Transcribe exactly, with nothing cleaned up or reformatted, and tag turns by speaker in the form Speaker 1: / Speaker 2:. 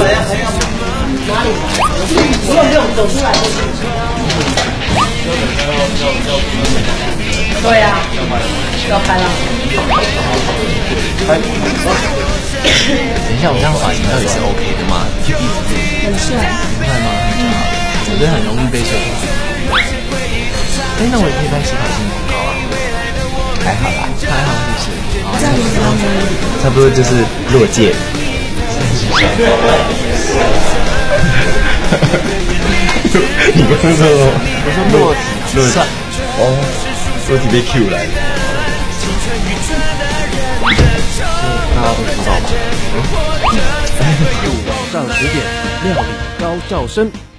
Speaker 1: 哪里？不用不用，走出来就行。对呀、啊，要拍了。
Speaker 2: 拍。等一下，我这样发型到底是 OK 的吗？
Speaker 1: 很帅。
Speaker 2: 很帅吗？嗯。我觉得很容易被受欢迎。哎，那我也可以拍洗发精广告啊。还好啦，还好是不是？
Speaker 1: 这样子吗？
Speaker 2: 差不多就是落界。你刚刚说我说落体落算哦，落体被 Q 来了。大家都知道吧？
Speaker 3: 晚上十点，料理高照生。